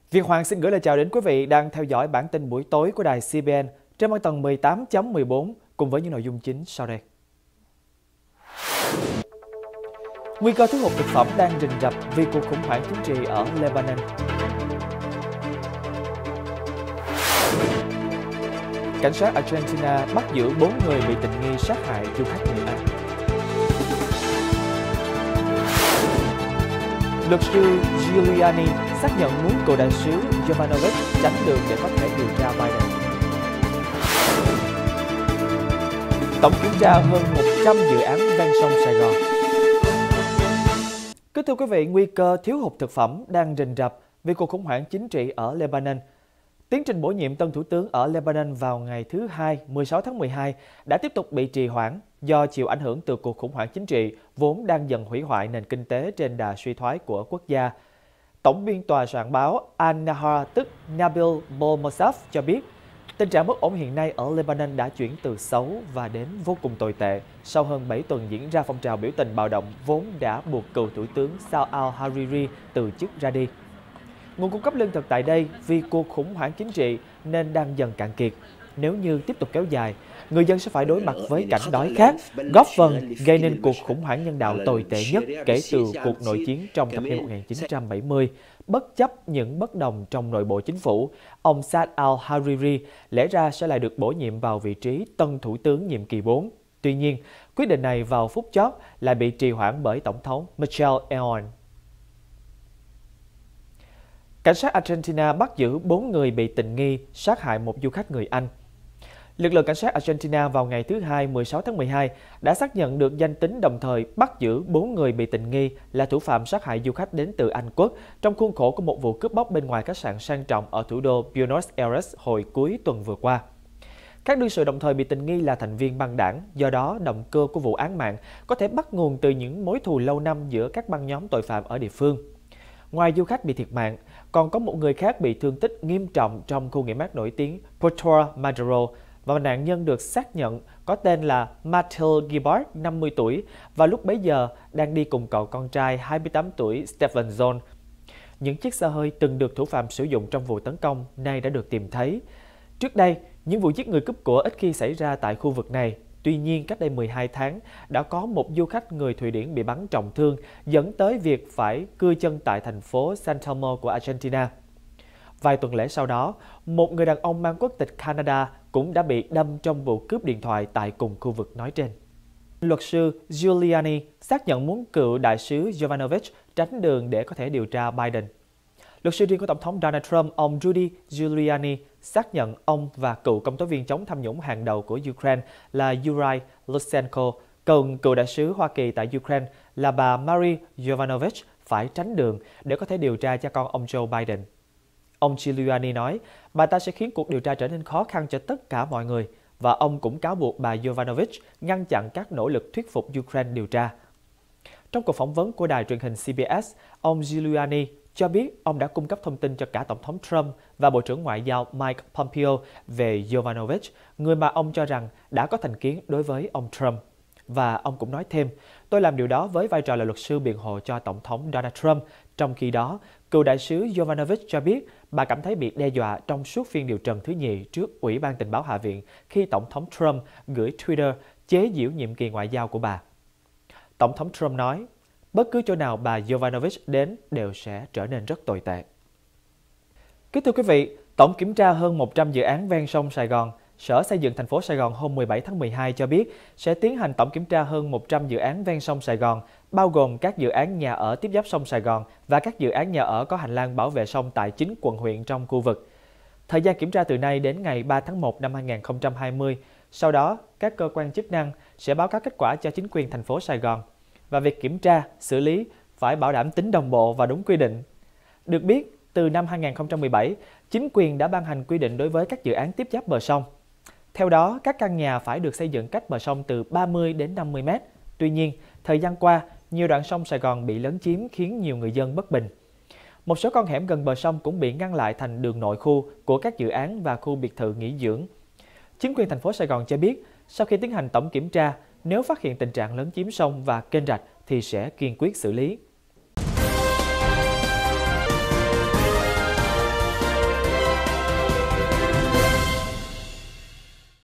Việt Hoàng xin gửi lời chào đến quý vị đang theo dõi bản tin buổi tối của đài CBN trên băng tần 18.14 cùng với những nội dung chính sau đây. Nguy cơ thiếu hụt thực phẩm đang rình rập vì cuộc khủng hoảng chính trị ở Lebanon. Cảnh sát Argentina bắt giữ 4 người bị tình nghi sát hại du khách người Anh. Luật sư Giuliani xác nhận muốn cựu đại sứ Jovanovic tránh đường để có thể điều tra Biden. Tổng kiểm tra hơn 100 dự án ven sông Sài Gòn. Kính thưa quý vị, nguy cơ thiếu hụt thực phẩm đang rình rập vì cuộc khủng hoảng chính trị ở Lebanon. Tiến trình bổ nhiệm tân thủ tướng ở Lebanon vào ngày thứ Hai, 16 tháng 12 đã tiếp tục bị trì hoãn do chịu ảnh hưởng từ cuộc khủng hoảng chính trị vốn đang dần hủy hoại nền kinh tế trên đà suy thoái của quốc gia. Tổng biên tòa soạn báo Al-Nahar tức Nabil Bolmosaf cho biết tình trạng bất ổn hiện nay ở Lebanon đã chuyển từ xấu và đến vô cùng tồi tệ sau hơn 7 tuần diễn ra phong trào biểu tình bạo động vốn đã buộc cựu thủ tướng Saad al-Hariri từ chức ra đi. Nguồn cung cấp lương thực tại đây vì cuộc khủng hoảng chính trị nên đang dần cạn kiệt. Nếu như tiếp tục kéo dài, người dân sẽ phải đối mặt với cảnh đói khát, góp phần gây nên cuộc khủng hoảng nhân đạo tồi tệ nhất kể từ cuộc nội chiến trong thập niên 1970. Bất chấp những bất đồng trong nội bộ chính phủ, ông Saad al-Hariri lẽ ra sẽ lại được bổ nhiệm vào vị trí tân thủ tướng nhiệm kỳ 4. Tuy nhiên, quyết định này vào phút chót lại bị trì hoãn bởi Tổng thống Michel Aoun. Cảnh sát Argentina bắt giữ 4 người bị tình nghi sát hại một du khách người Anh. Lực lượng cảnh sát Argentina vào ngày thứ Hai, 16 tháng 12 đã xác nhận được danh tính đồng thời bắt giữ 4 người bị tình nghi là thủ phạm sát hại du khách đến từ Anh Quốc trong khuôn khổ của một vụ cướp bóc bên ngoài khách sạn sang trọng ở thủ đô Buenos Aires hồi cuối tuần vừa qua. Các đương sự đồng thời bị tình nghi là thành viên băng đảng, do đó động cơ của vụ án mạng có thể bắt nguồn từ những mối thù lâu năm giữa các băng nhóm tội phạm ở địa phương. Ngoài du khách bị thiệt mạng, còn có một người khác bị thương tích nghiêm trọng trong khu nghỉ mát nổi tiếng Puerto Madero và nạn nhân được xác nhận có tên là Mathilde Gibard, 50 tuổi và lúc bấy giờ đang đi cùng cậu con trai 28 tuổi Stephen John. Những chiếc xe hơi từng được thủ phạm sử dụng trong vụ tấn công nay đã được tìm thấy. Trước đây, những vụ giết người cướp của ít khi xảy ra tại khu vực này. Tuy nhiên, cách đây 12 tháng, đã có một du khách người Thụy Điển bị bắn trọng thương, dẫn tới việc phải cưa chân tại thành phố San Telmo của Argentina. Vài tuần lễ sau đó, một người đàn ông mang quốc tịch Canada cũng đã bị đâm trong vụ cướp điện thoại tại cùng khu vực nói trên. Luật sư Giuliani xác nhận muốn cựu đại sứ Jovanovic tránh đường để có thể điều tra Biden. Luật sư riêng của Tổng thống Donald Trump, ông Rudy Giuliani, xác nhận ông và cựu công tố viên chống tham nhũng hàng đầu của Ukraine là Yuri Lutsenko, còn cựu đại sứ Hoa Kỳ tại Ukraine là bà Marie Yovanovitch phải tránh đường để có thể điều tra cha con ông Joe Biden. Ông Giuliani nói, bà ta sẽ khiến cuộc điều tra trở nên khó khăn cho tất cả mọi người, và ông cũng cáo buộc bà Yovanovitch ngăn chặn các nỗ lực thuyết phục Ukraine điều tra. Trong cuộc phỏng vấn của đài truyền hình CBS, ông Giuliani cho biết ông đã cung cấp thông tin cho cả Tổng thống Trump và Bộ trưởng Ngoại giao Mike Pompeo về Yovanovitch, người mà ông cho rằng đã có thành kiến đối với ông Trump. Và ông cũng nói thêm, tôi làm điều đó với vai trò là luật sư biện hộ cho Tổng thống Donald Trump. Trong khi đó, cựu đại sứ Yovanovitch cho biết bà cảm thấy bị đe dọa trong suốt phiên điều trần thứ nhì trước Ủy ban Tình báo Hạ viện khi Tổng thống Trump gửi Twitter chế giễu nhiệm kỳ ngoại giao của bà. Tổng thống Trump nói, bất cứ chỗ nào bà Yovanovitch đến đều sẽ trở nên rất tồi tệ. Kính thưa quý vị, tổng kiểm tra hơn 100 dự án ven sông Sài Gòn, Sở Xây dựng thành phố Sài Gòn hôm 17 tháng 12 cho biết sẽ tiến hành tổng kiểm tra hơn 100 dự án ven sông Sài Gòn, bao gồm các dự án nhà ở tiếp giáp sông Sài Gòn và các dự án nhà ở có hành lang bảo vệ sông tại 9 quận huyện trong khu vực. Thời gian kiểm tra từ nay đến ngày 3 tháng 1 năm 2020. Sau đó, các cơ quan chức năng sẽ báo cáo kết quả cho chính quyền thành phố Sài Gòn. Và việc kiểm tra, xử lý phải bảo đảm tính đồng bộ và đúng quy định. Được biết, từ năm 2017, chính quyền đã ban hành quy định đối với các dự án tiếp giáp bờ sông. Theo đó, các căn nhà phải được xây dựng cách bờ sông từ 30 đến 50 mét. Tuy nhiên, thời gian qua, nhiều đoạn sông Sài Gòn bị lấn chiếm khiến nhiều người dân bất bình. Một số con hẻm gần bờ sông cũng bị ngăn lại thành đường nội khu của các dự án và khu biệt thự nghỉ dưỡng. Chính quyền thành phố Sài Gòn cho biết, sau khi tiến hành tổng kiểm tra, nếu phát hiện tình trạng lấn chiếm sông và kênh rạch thì sẽ kiên quyết xử lý.